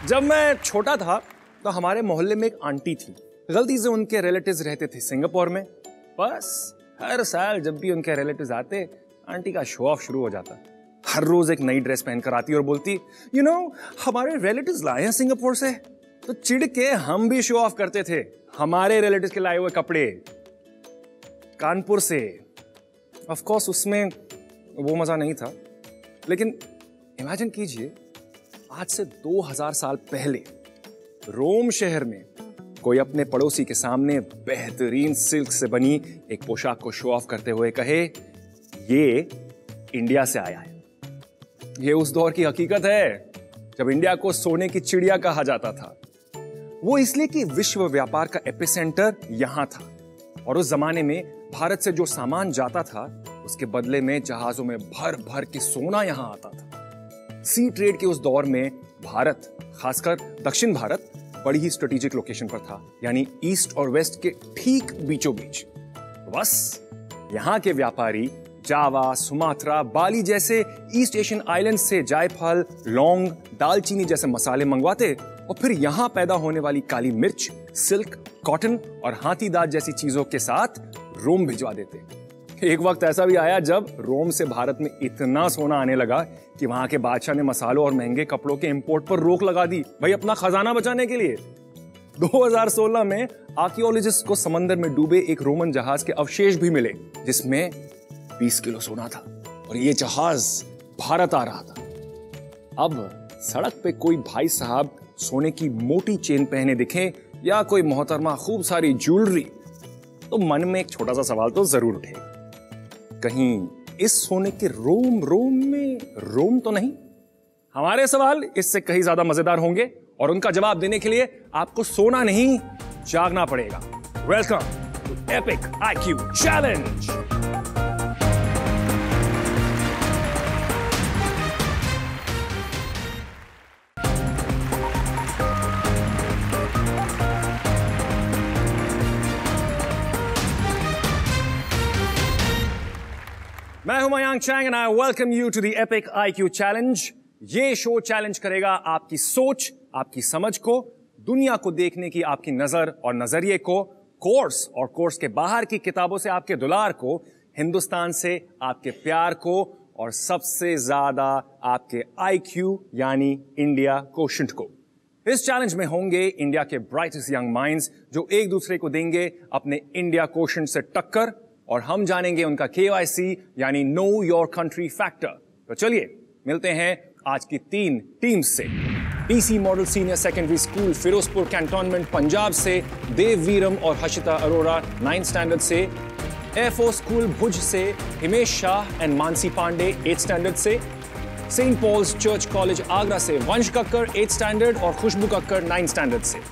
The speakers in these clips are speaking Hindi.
जब मैं छोटा था तो हमारे मोहल्ले में एक आंटी थी। गलती से उनके रिलेटिव्स रहते थे सिंगापुर में। बस हर साल जब भी उनके रिलेटिव्स आते, आंटी का शो ऑफ शुरू हो जाता। हर रोज एक नई ड्रेस पहनकर आती और बोलती, हमारे रिलेटिव्स लाए हैं सिंगापुर से। तो चिढ़ के हम भी शो ऑफ करते थे हमारे रिलेटिव्स के लाए हुए कपड़े कानपुर से। ऑफ कोर्स उसमें वो मजा नहीं था, लेकिन इमेजिन कीजिए आज से 2000 साल पहले रोम शहर में कोई अपने पड़ोसी के सामने बेहतरीन सिल्क से बनी एक पोशाक को शो ऑफ करते हुए कहे, ये इंडिया से आया है। ये उस दौर की हकीकत है जब इंडिया को सोने की चिड़िया कहा जाता था। वो इसलिए कि विश्व व्यापार का एपिसेंटर यहां था और उस जमाने में भारत से जो सामान जाता था उसके बदले में जहाजों में भर भर के सोना यहां आता था। सी ट्रेड के उस दौर में भारत, खासकर दक्षिण भारत, बड़ी ही स्ट्रेटेजिक लोकेशन पर था, यानी ईस्ट और वेस्ट के ठीक बीचों बीच। बस यहां के व्यापारी जावा, सुमात्रा, बाली जैसे ईस्ट एशियन आइलैंड से जायफल, लौंग, दालचीनी जैसे मसाले मंगवाते और फिर यहां पैदा होने वाली काली मिर्च, सिल्क, कॉटन और हाथी दांत जैसी चीजों के साथ रोम भिजवा देते। एक वक्त ऐसा भी आया जब रोम से भारत में इतना सोना आने लगा कि वहां के बादशाह ने मसालों और महंगे कपड़ों के इंपोर्ट पर रोक लगा दी, भाई अपना खजाना बचाने के लिए। 2016 में आर्कियोलॉजिस्ट को समंदर में डूबे एक रोमन जहाज के अवशेष भी मिले जिसमें 20 किलो सोना था और ये जहाज भारत आ रहा था। अब सड़क पे कोई भाई साहब सोने की मोटी चेन पहने दिखे या कोई मोहतरमा खूब सारी ज्वेलरी, तो मन में एक छोटा सा सवाल तो जरूर उठेगा, कहीं इस सोने के रोम में रोम तो नहीं? हमारे सवाल इससे कहीं ज्यादा मजेदार होंगे और उनका जवाब देने के लिए आपको सोना नहीं, जागना पड़ेगा। Welcome to epic IQ challenge. मैं हूं Mayank Chang and I welcome you to the epic IQ challenge. ये शो चैलेंज करेगा आपकी सोच, आपकी समझ को, दुनिया को देखने की आपकी नजर और नजरिए को, कोर्स और कोर्स के बाहर की किताबों से आपके दुलार को, हिंदुस्तान से आपके प्यार को और सबसे ज्यादा आपके आईक्यू यानी इंडिया कोशेंट को। इस चैलेंज में होंगे इंडिया के ब्राइटेस्ट यंग माइंड्स जो एक दूसरे को देंगे अपने इंडिया कोशेंट से टक्कर और हम जानेंगे उनका KYC यानी नो योर कंट्री फैक्टर। तो चलिए मिलते हैं आज की 3 टीम्स से। DC model senior secondary school Firozpur cantonment Punjab से देव वीरम और हर्षिता अरोड़ा 9th स्टैंडर्ड से, एयरफोर्स स्कूल भुज से Himesh Shah and Mansi Pandey 8th standard से, Saint Paul's church college Agra से वंश कक्कर 8th स्टैंडर्ड और खुशबू कक्कर 9th स्टैंडर्ड से।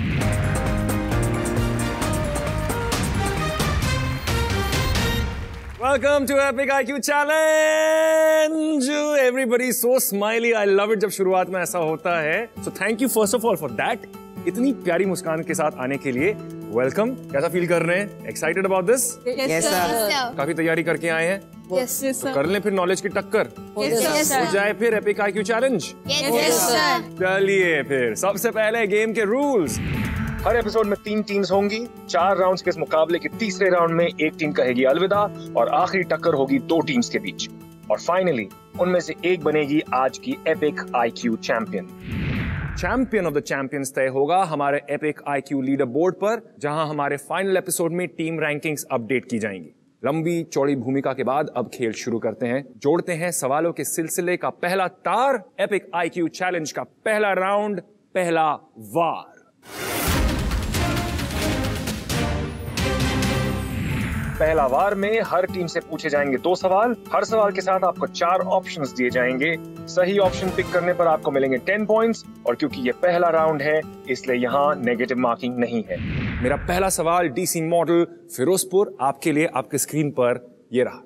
Welcome to Epic IQ Challenge. Everybody so smiley. I love it जब शुरुआत में ऐसा होता है. So thank you first of all for that. इतनी प्यारी मुस्कान के साथ आने के लिए वेलकम। कैसा फील कर रहे हैं? Excited about this? Yes sir. काफी तैयारी करके आए हैं? Yes sir. तो कर लें फिर नॉलेज की टक्कर। Yes sir. हो जाए फिर Epic IQ Challenge। Yes sir. चलिए फिर सबसे पहले गेम के रूल्स। हर एपिसोड में 3 टीम्स होंगी। 4 राउंड्स के इस मुकाबले के तीसरे राउंड में एक टीम कहेगी अलविदा और आखिरी टक्कर होगी 2 टीम्स के बीच और फाइनली उनमें से एक बनेगी आज की epic IQ champion. Champion of the champions तय होगा हमारे एपिक आईक्यू लीडर बोर्ड पर, जहां हमारे फाइनल एपिसोड में टीम रैंकिंग्स अपडेट की जाएंगी। लंबी चौड़ी भूमिका के बाद अब खेल शुरू करते हैं। जोड़ते हैं सवालों के सिलसिले का पहला तार। एपिक आईक्यू चैलेंज का पहला राउंड, पहला वार। पहला वार में हर टीम से पूछे जाएंगे 2 सवाल। हर सवाल के साथ आपको 4 ऑप्शंस दिए जाएंगे। सही ऑप्शन पिक करने पर आपको मिलेंगे 10 पॉइंट्स और क्योंकि ये पहला राउंड है इसलिए यहाँ नेगेटिव मार्किंग नहीं है। मेरा पहला सवाल DC मॉडल फिरोजपुर आपके लिए आपके स्क्रीन पर ये रहा।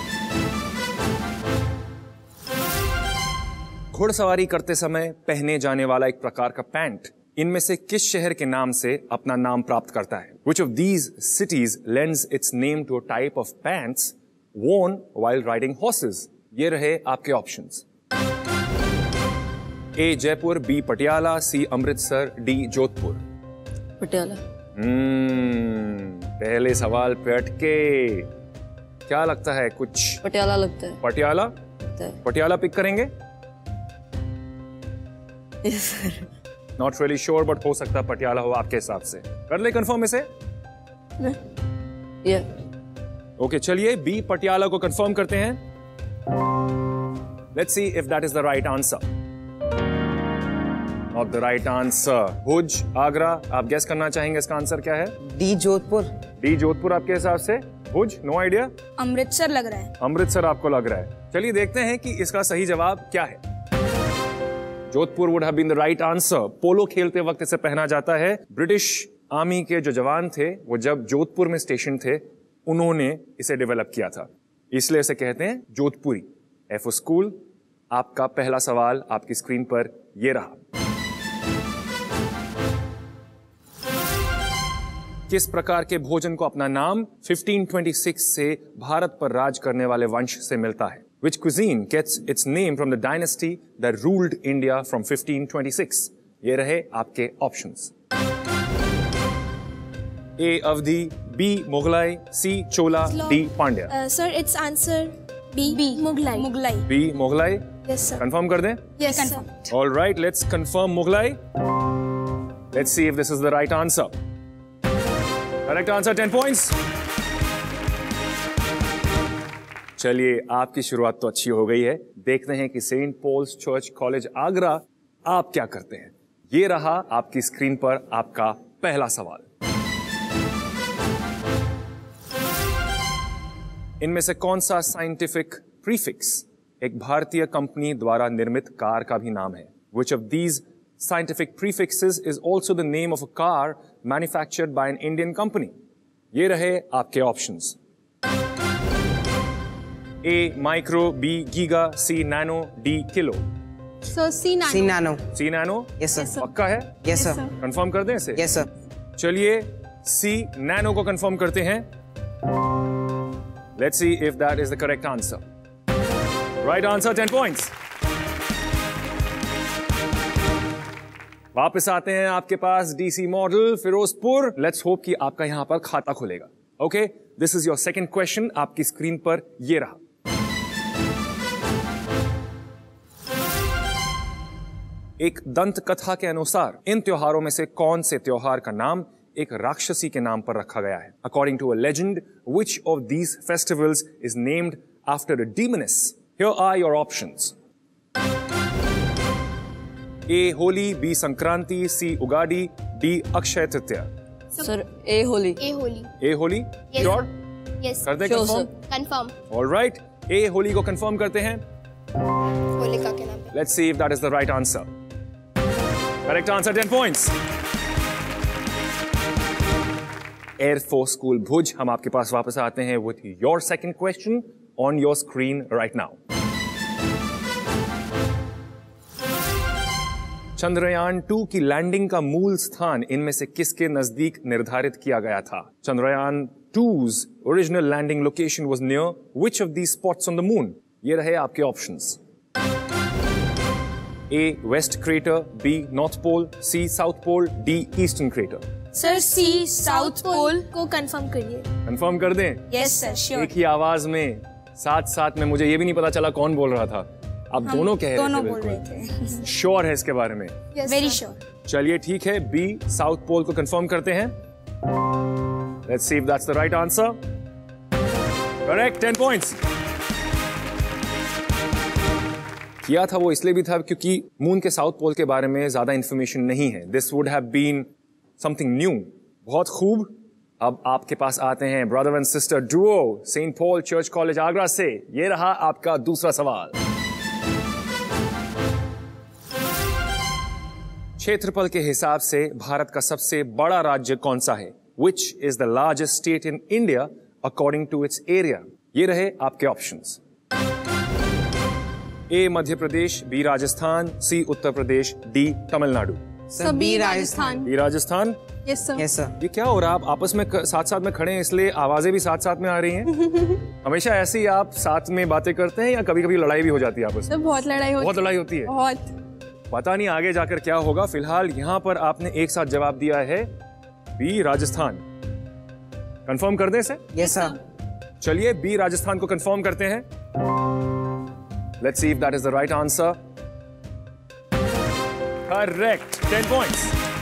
घुड़सवारी करते समय पहने जाने वाला एक प्रकार का पैंट इनमें से किस शहर के नाम से अपना नाम प्राप्त करता है? Which of these cities lends its name to a type of pants worn while riding horses? ये रहे आपके options. A Jaipur, B Patiala, C Amritsar, D Jodhpur. Patiala. पहले सवाल पे अटके। क्या लगता है? कुछ पटियाला लगता है। पटियाला? पटियाला पिक करेंगे? Yes sir. Not really sure but हो सकता है पटियाला हो आपके हिसाब से। कर ले कंफर्म इसे? या ओके चलिए बी पटियाला को कंफर्म करते हैं। Let's see if that is the right answer. Not the right answer. Bhuj, Agra, आप गेस करना चाहेंगे इसका आंसर क्या है? डी जोधपुर। डी जोधपुर आपके हिसाब से? भुज, नो आइडिया? अमृतसर लग रहा है। अमृतसर आपको लग रहा है। चलिए देखते हैं कि इसका सही जवाब क्या है। Jodhpur would have been the right answer. Polo खेलते वक्त इसे पहना जाता है। ब्रिटिश आर्मी के जो जवान थे वो जब जोधपुर में स्टेशन थे उन्होंने इसे डेवलप किया था, इसलिए इसे कहते हैं जोधपुरी। एफ स्कूल, आपका पहला सवाल आपकी स्क्रीन पर ये रहा। किस प्रकार के भोजन को अपना नाम 1526 से भारत पर राज करने वाले वंश से मिलता है? Which cuisine gets its name from the dynasty that ruled India from 1526? ये रहे आपके options. A Awadhi, B Mughlai, C Chola, D Pandya. Sir it's answer B Mughlai. Mughlai. B Mughlai. Yes sir. Confirm कर दें? Yes sir. All right, let's confirm Mughlai. Let's see if this is the right answer. Correct answer, 10 points. चलिए आपकी शुरुआत तो अच्छी हो गई है। देखते हैं कि Saint Paul's church college Agra आप क्या करते हैं। ये रहा आपकी स्क्रीन पर आपका पहला सवाल। इनमें से कौन सा साइंटिफिक प्रीफिक्स एक भारतीय कंपनी द्वारा निर्मित कार का भी नाम है? Which of these scientific prefixes is also the name of a car manufactured by an Indian company? ये रहे आपके options. A micro, B giga, C nano, D kilo. So C nano. C nano? Yes sir. पक्का है? Yes sir. कंफर्म कर दें इसे? Yes sir. चलिए सी नैनो को कंफर्म करते हैं। Let's see if that is the correct answer. Right answer, 10 points. वापस आते हैं आपके पास DC model Firozpur. Let's hope कि आपका यहां पर खाता खुलेगा। Okay, this is your second question. आपकी स्क्रीन पर ये रहा। एक दंत कथा के अनुसार इन त्योहारों में से कौन से त्योहार का नाम एक राक्षसी के नाम पर रखा गया है? According to a legend, which of these festivals is named after a demoness? Here are your options. A Holi, B Sankranti, C Ugadi, D Akshaya Tritiya. Sir A Holi. A Holi. A Holi? Sure? Yes. कर दें Sure, confirm? Confirm. Alright, A Holi को कंफर्म करते हैं। होलिका के नाम पे। Let's see if that is the right answer. Correct answer, 10 points. Air Force School Bhuj, हम आपके पास वापस आते हैं with your second question on your screen right now. Chandrayaan 2 की लैंडिंग का मूल स्थान इनमें से किसके नजदीक निर्धारित किया गया था? Chandrayaan 2's original landing location was near which of these spots on the moon? ये रहे आपके options. A west crater, B north pole, C south pole, D eastern crater. Sir C south pole को कंफर्म करिए। कंफर्म कर दें? Yes sir, sure. एक ही आवाज में, साथ साथ में, मुझे ये भी नहीं पता चला कौन बोल रहा था। आप दोनों कह रहे थे। दोनों बोल रहे थे। श्योर है इसके बारे में? Very sure. चलिए ठीक है, बी साउथ पोल को कंफर्म करते हैं। Let's see if that's the right answer. Correct, 10 points. किया था वो इसलिए भी था क्योंकि मून के साउथ पोल के बारे में ज्यादा इंफॉर्मेशन नहीं है। This would have been something new. बहुत खूब। अब आपके पास आते हैं brother and sister duo Saint Paul church college Agra से। ये रहा आपका दूसरा सवाल। क्षेत्रफल के हिसाब से भारत का सबसे बड़ा राज्य कौन सा है? Which is the largest state in India according to its area? ये रहे आपके options. A Madhya Pradesh, B Rajasthan, C Uttar Pradesh, D Tamil Nadu. Sir B Rajasthan. B Rajasthan? Yes sir. Yes sir. ये क्या हो रहा है? आप आपस में साथ साथ में खड़े हैं इसलिए आवाजें भी साथ साथ में आ रही हैं। हमेशा ऐसे ही आप साथ में बातें करते हैं या कभी कभी लड़ाई भी हो जाती है आपस में? बहुत लड़ाई होती है। बहुत लड़ाई होती है। बहुत। पता नहीं आगे जाकर क्या होगा। फिलहाल यहां पर आपने एक साथ जवाब दिया है बी राजस्थान। कंफर्म कर दें इसे? Yes sir. चलिए बी राजस्थान को कंफर्म करते हैं। Let's see if that is the right answer. Correct, 10 points.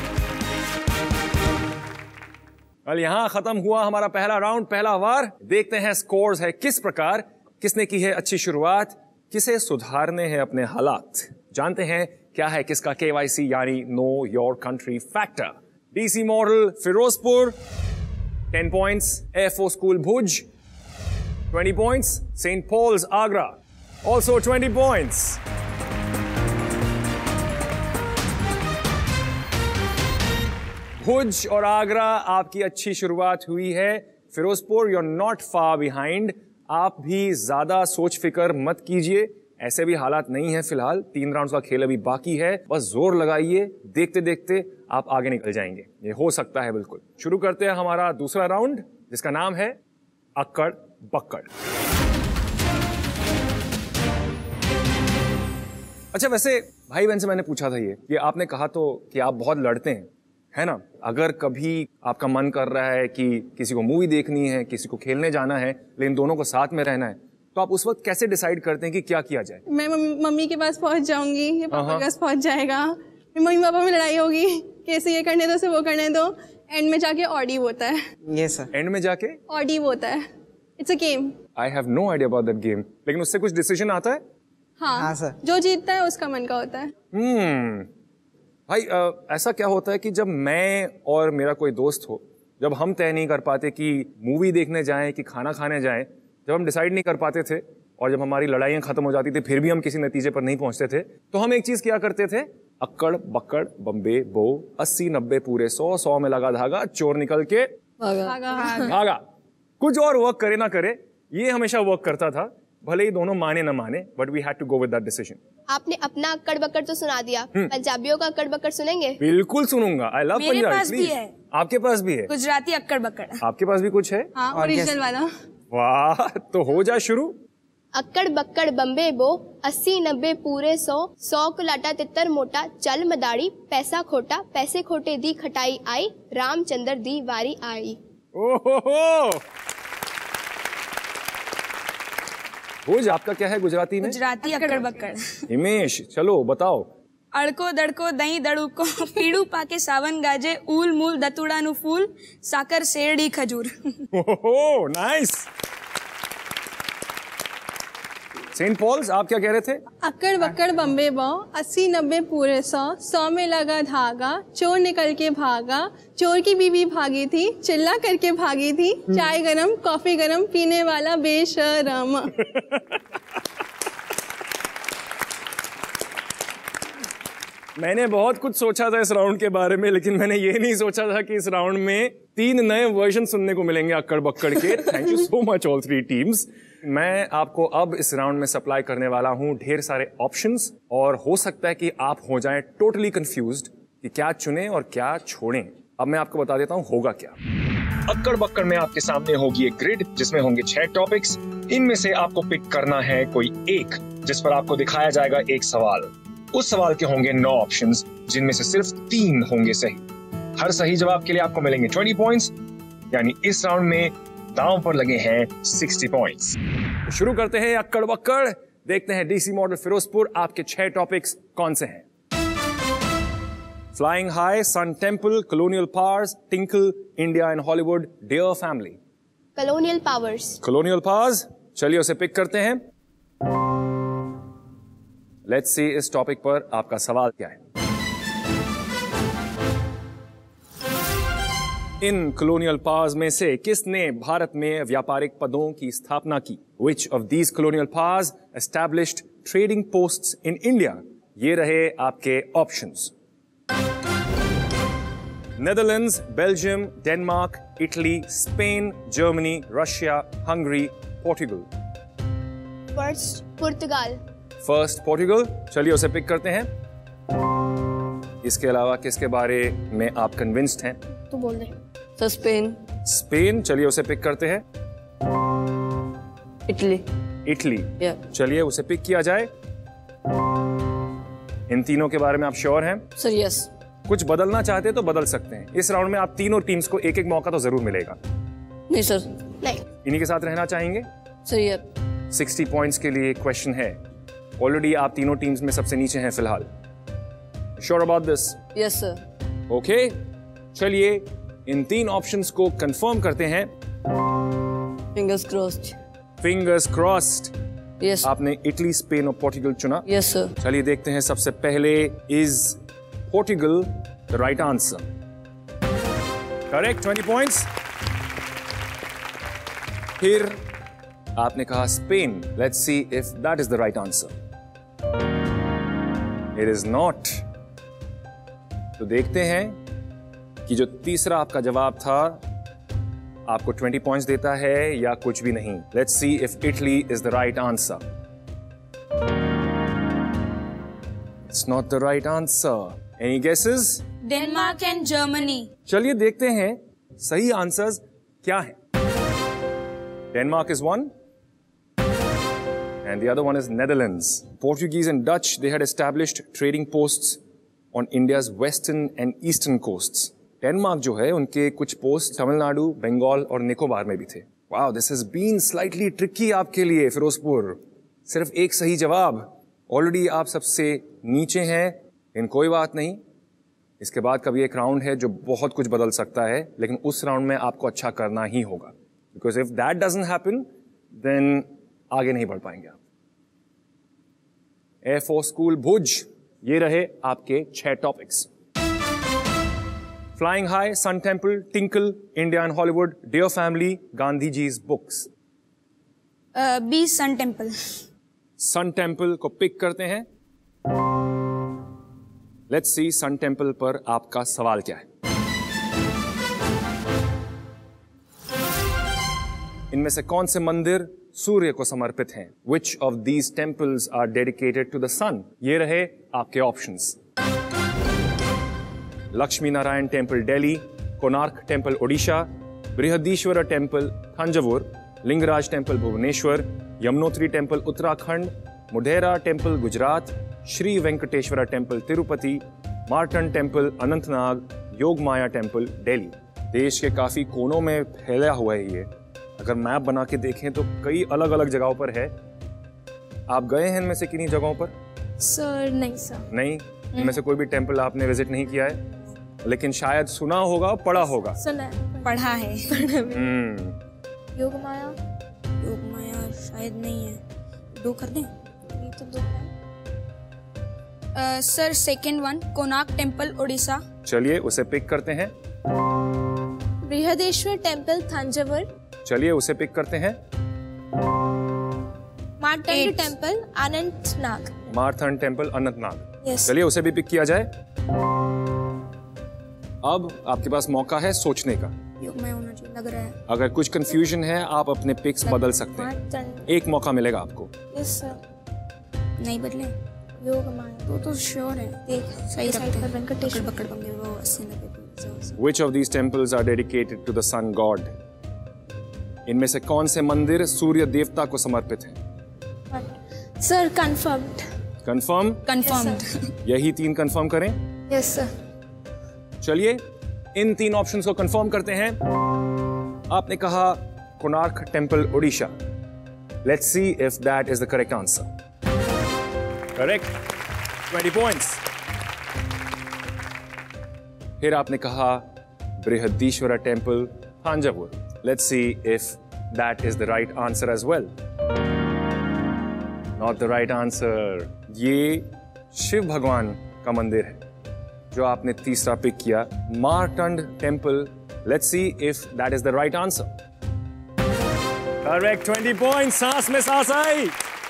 कल यहां खत्म हुआ हमारा पहला राउंड, पहला वार। देखते हैं स्कोर्स है किस प्रकार, किसने की है अच्छी शुरुआत, किसे सुधारने हैं अपने हालात। जानते हैं क्या है किसका KYC यानी know your country factor. DC model Firozpur 10 points, FO school Bhuj 20 points, Saint Paul's Agra also 20 points. Bhuj और आगरा आपकी अच्छी शुरुआत हुई है। Firozpur you are not far behind. आप भी ज्यादा सोच फिकर मत कीजिए, ऐसे भी हालात नहीं है फिलहाल। 3 राउंड्स का खेल अभी बाकी है, बस जोर लगाइए, देखते देखते आप आगे निकल जाएंगे। ये हो सकता है बिल्कुल। शुरू करते हैं हमारा दूसरा राउंड जिसका नाम है अक्कड़ बक्कड़। अच्छा, वैसे भाई बहन से मैंने पूछा था ये आपने कहा तो कि आप बहुत लड़ते हैं, है ना? अगर कभी आपका मन कर रहा है कि किसी को मूवी देखनी है, किसी को खेलने जाना है, लेकिन दोनों को साथ में रहना है, तो आप उस वक्त कैसे डिसाइड करते हैं कि क्या किया जाए? मैं मम्मी के पास पहुंच जाऊंगी, ये पापा के पास पहुंच जाएगा, मम्मी पापा में लड़ाई होगी, कैसे ये करने दो, से वो करने दो, एंड में जाके ऑडिव होता है। Yes sir. एंड में जाके ऑडिव होता है। It's a game. I have no idea about that game, लेकिन उससे कुछ डिसीजन आता है? हाँ सर। जो जीतता है उसका मन का होता है। भाई ऐसा क्या होता है कि जब मैं और मेरा कोई दोस्त हो, जब हम तय नहीं कर पाते कि मूवी देखने जाएं कि खाना खाने जाएं, जब हम डिसाइड नहीं कर पाते थे और जब हमारी लड़ाइयां खत्म हो जाती थी फिर भी हम किसी नतीजे पर नहीं पहुंचते थे, तो हम एक चीज किया करते थे, अक्कड़ बक्कड़ बम्बे बो 80-90 पूरे 100 में लगा धागा, चोर निकल के भागा। कुछ और वर्क करे ना करे, ये हमेशा वर्क करता था, भले ही दोनों माने ना माने, but we had to go with that decision. आपने अपना अक्कड़ बक्कड़ तो सुना दिया, पंजाबियों का अक्कड़ बक्कड़ सुनेंगे? बिल्कुल सुनूंगा। I love Punjabi. मेरे पास भी है। आपके पास भी है? गुजराती अक्कड़ बक्कड़। आपके पास भी कुछ है? हाँ, ओरिजिनल वाला। वाह, तो हो जा शुरू। अक्कड़ बक्कड़ बम्बे बो 80-90 पूरे 100 को लाटा तितर मोटा, चल मदारी पैसा खोटा, पैसे खोटे दी खटाई आई, रामचंद्र दी वारी आई। ओहो, भुज आपका क्या है गुजराती में? गुजराती अक्कड़ बक्कड़। हिमेश चलो बताओ। अड़को दड़को दही दड़ूको, पीड़ू पाके सावन गाजे, ऊल मूल दतुड़ा नु फूल, साकर शेरडी खजूर। ओहो, नाइस। सेंट पॉल्स आप क्या कह रहे थे? अक्कड़ बक्कड़ बम्बे बो 80-90 पूरे 100 में लगा धागा, चोर निकल के भागा, चोर की बीवी भागी थी, चिल्ला करके भागी थी, चाय गरम कॉफी गरम, पीने वाला बेशरम। मैंने बहुत कुछ सोचा था इस राउंड के बारे में, लेकिन मैंने ये नहीं सोचा था कि इस राउंड में 3 नए वर्जन सुनने को मिलेंगे अक्कड़ बक्कड़ के। Thank you so much all 3 teams. मैं आपको अब इस राउंड में सप्लाई करने वाला हूं ढेर सारे ऑप्शंस, और हो सकता है कि आप हो जाएं टोटली कंफ्यूज्ड कि क्या चुनें और क्या छोड़ें। अब मैं आपको बता देता हूं होगा क्या। अक्कड़ बक्कड़ में आपके सामने होगी एक ग्रिड जिसमें होंगे 6 टॉपिक्स। इनमें से आपको पिक करना है कोई एक, जिस पर आपको दिखाया जाएगा एक सवाल। उस सवाल के होंगे 9 ऑप्शंस, जिनमें से सिर्फ 3 होंगे सही। हर सही जवाब के लिए आपको मिलेंगे 20 पॉइंट्स, यानी इस राउंड में दांव पर लगे हैं 60 पॉइंट्स। शुरू करते हैं अक्कड़ बक्कड़। देखते हैं डीसी मॉडल फिरोजपुर आपके 6 टॉपिक्स कौन से हैं। Flying high, sun temple, colonial powers, Tinkle, India and Hollywood, dear family. Colonial powers. Colonial powers, चलिए उसे पिक करते हैं। लेट्स सी इस टॉपिक पर आपका सवाल क्या है। इन कॉलोनियल पावर्स में से किसने भारत में व्यापारिक पदों की स्थापना की? Which of these colonial powers established trading posts in India? ये रहे आपके options. Netherlands, Belgium, Denmark, Italy, Spain, Germany, Russia, Hungary, Portugal. First Portugal. First Portugal, चलिए उसे पिक करते हैं। इसके अलावा किसके बारे में आप कन्विंस्ड हैं? तू बोल दे। Sir Spain. स्पेन, चलिए उसे पिक करते हैं। इटली। इटली, या चलिए उसे पिक किया जाए। इन तीनों के बारे में आप श्योर हैं? Sir yes. कुछ बदलना चाहते तो बदल सकते हैं। इस राउंड में आप तीनों टीम्स को एक एक मौका तो जरूर मिलेगा। नहीं सर। नहीं। इन्हीं के साथ रहना चाहेंगे? Sir yes. 60 पॉइंट्स के लिए क्वेश्चन है। ऑलरेडी आप तीनों टीम्स में सबसे नीचे हैं फिलहाल। Sure about this? Yes sir. Okay, चलिए इन तीन ऑप्शंस को कंफर्म करते हैं। Fingers crossed. Fingers crossed. Yes. आपने इटली, स्पेन और पोर्टुगल चुना। Yes sir. चलिए देखते हैं। सबसे पहले, is Portugal the right answer? Correct, 20 points. फिर आपने कहा Spain. Let's see if that is the right answer. It is not. तो देखते हैं कि जो तीसरा आपका जवाब था आपको 20 पॉइंट्स देता है या कुछ भी नहीं। Let's see if Italy is the right answer. It's not the right answer. Any guesses? Denmark and Germany. चलिए देखते हैं सही आंसर्स क्या हैं। Denmark is one and the other one is Netherlands. Portuguese and Dutch, they had established trading posts on India's western and eastern coasts. Denmark जो है उनके कुछ पोस्ट तमिलनाडु, बंगाल और निकोबार में भी थे। Wow, this has been slightly tricky आपके लिए फिरोजपुर। सिर्फ एक सही जवाब। ऑलरेडी आप सबसे नीचे हैं, लेकिन कोई बात नहीं। इसके बाद कभी एक राउंड है जो बहुत कुछ बदल सकता है, लेकिन उस राउंड में आपको अच्छा करना ही होगा। Because if that doesn't happen, then आगे नहीं बढ़ पाएंगे आप। एयरफोर्स स्कूल भुज, ये रहे आपके 6 topics. Flying high, sun temple, Tinkle, India and Hollywood, dear family, Gandhi ji's books. B sun temple. Sun temple को पिक करते हैं। लेट्स सी सन टेम्पल पर आपका सवाल क्या है। इनमें से कौन से मंदिर सूर्य को समर्पित हैं? Which of these temples are dedicated to the sun? ये रहे आपके options. Lakshmi Narayan temple Delhi, Konark temple Odisha, Brihadeeswara temple Thanjavur, Lingaraj temple Bhubaneswar, Yamunotri temple Uttarakhand, Modhera temple Gujarat, Shri Venkateswara temple Tirupati, Martand temple Anantnag, Yogmaya temple Delhi. देश के काफी कोनों में फैला हुआ है ये। अगर मैप बना के देखें तो कई अलग अलग जगहों पर है। आप गए हैं इनमें से किन्हीं जगहों पर? सर नहीं सर। नहीं, इनमें से कोई भी टेम्पल आपने विजिट नहीं किया है, लेकिन शायद सुना होगा, पढ़ा होगा। सुना है, पढ़ा है। योगमाया। योगमाया शायद नहीं है। दो कर दें? ये तो 2 है। Sir second one, Konark temple Odisha. चलिए उसे पिक करते हैं। बृहदेश्वर टेम्पल थंजावुर। चलिए उसे पिक करते हैं। Martand temple Anantnag. Martand temple Anantnag. Yes. चलिए उसे भी पिक किया जाए। अब आपके पास मौका है सोचने का। योगमाया होना चाहिए लग रहा है। अगर कुछ कंफ्यूजन है आप अपने पिक्स बदल सकते हैं। मार्टन। एक मौका मिलेगा आपको। Yes sir. नहीं बदले? योगमाया। तो श्योर है। देख सही रखते हैं। वेंकटेश्वर। पकड़ बंगे वो 80-90। Which of these temples are dedicated to the sun god? इनमें से कौन से मंदिर सूर्य देवता को समर्पित हैं? Sir confirmed. कंफर्म? कंफर्म्ड। यही 3 कंफर्म करें। Yes sir. चलिए इन 3 ऑप्शंस को कंफर्म करते हैं। आपने कहा Konark temple Odisha. Let's see if that is the correct answer. Correct, 20 points. फिर आपने कहा Brihadeeswara temple Thanjavur. Let's see if that is the right answer as well. Not the right answer. ये शिव भगवान का मंदिर है जो आपने तीसरा पिक किया, Martand temple. Let's see if that is the right answer. Correct, 20 points. सांस में सांस आई।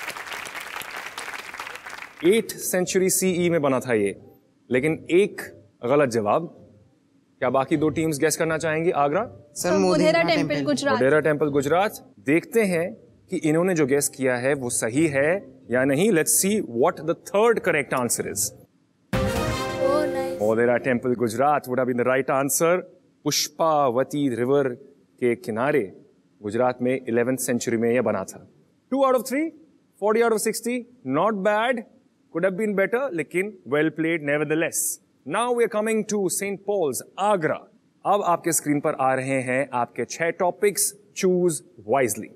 8th सेंचुरी CE में बना था ये, लेकिन एक गलत जवाब। क्या बाकी 2 टीम्स गेस करना चाहेंगी? Agra? Sir Modhera temple Gujarat. Modhera temple Gujarat. देखते हैं कि इन्होंने जो गेस किया है वो सही है या नहीं। Let's see what the third correct answer is. Modhera temple Gujarat would have been the right answer. Pushpavati river के किनारे गुजरात में 11th सेंचुरी में यह बना था। 2 out of 3, 40 out of 60, not bad. Could have been better, लेकिन well played nevertheless. Now we are coming to St. Paul's, Agra. अब आपके स्क्रीन पर आ रहे हैं आपके 6 topics. Choose wisely.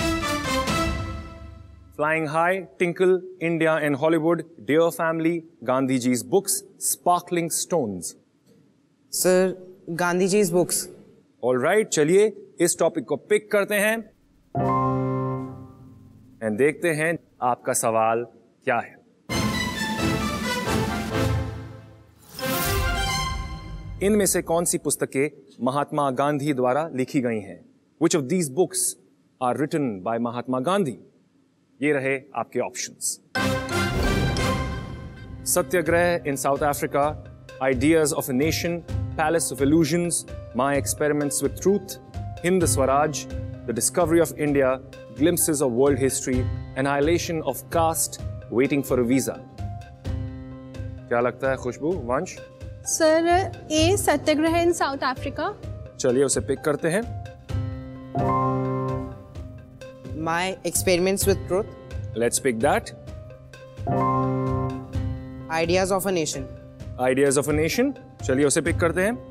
Flying High, Tinkle, India and Hollywood, Dear Family, Gandhiji's books, Sparkling Stones. Sir Gandhi ji books. All right, चलिए इस टॉपिक को पिक करते हैं एंड देखते हैं आपका सवाल क्या है. इनमें से कौन सी पुस्तकें महात्मा गांधी द्वारा लिखी गई हैं? Which of these books are written by Mahatma Gandhi? ये रहे आपके options. Satyagraha in South Africa, Ideas of a Nation, Palace of Illusions, My Experiments with Truth, Hind Swaraj, The Discovery of India, Glimpses of World History, Annihilation of Caste, Waiting for a Visa. क्या लगता है Khushboo, Vansh? Sir A Satyagraha in South Africa. चलिए उसे पिक करते हैं. My experiments with truth. Let's pick that. Ideas of a nation. Ideas of a Nation. चलिए उसे पिक करते हैं.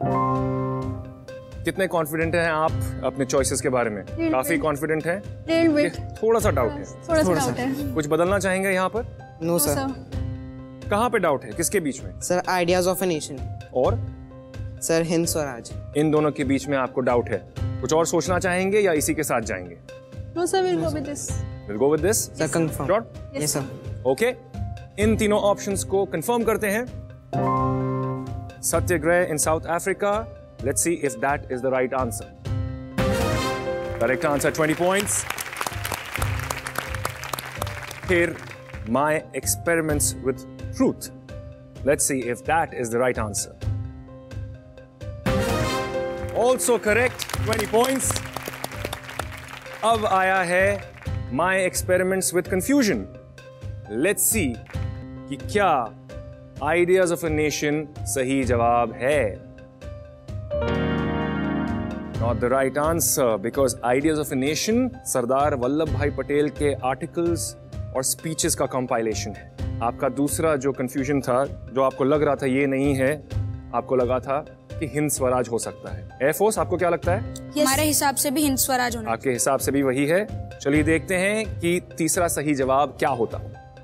कितने कॉन्फिडेंट हैं आप अपने चॉइसेस के बारे में? काफी कॉन्फिडेंट हैं? Little bit. थोड़ा सा डाउट है. थोड़ा सा डाउट है. कुछ बदलना चाहेंगे यहाँ पर? No sir. कहाँ पे डाउट है? किसके बीच में? Sir ideas of a nation. और सर हिंद स्वराज. इन दोनों के बीच में आपको डाउट है. कुछ और सोचना चाहेंगे या इसी के साथ जाएंगे? No sir, will go with this. We'll go with this. Sir confirm. Sure? Yes sir. Okay. इन तीनों ऑप्शंस को कंफर्म करते हैं. Satyagraha in South Africa. Let's see if that is the right answer. Correct answer, 20 points. Here, My Experiments with Truth. Let's see if that is the right answer. Also correct, 20 points. अब आया है My Experiments with Confusion. Let's see कि क्या Ideas of a Nation सही जवाब है. Not the right answer because Ideas of a Nation Sardar Vallabh भाई पटेल के आर्टिकल्स और स्पीचेस का कंपाइलेशन है. आपका दूसरा जो कंफ्यूजन था, जो आपको लग रहा था ये नहीं है, आपको लगा था कि हिंद स्वराज हो सकता है. एयरफोर्स, आपको क्या लगता है? हमारे हिसाब से भी हिंद स्वराज होना. आपके हिसाब से भी वही है. चलिए देखते हैं कि तीसरा सही जवाब क्या होता.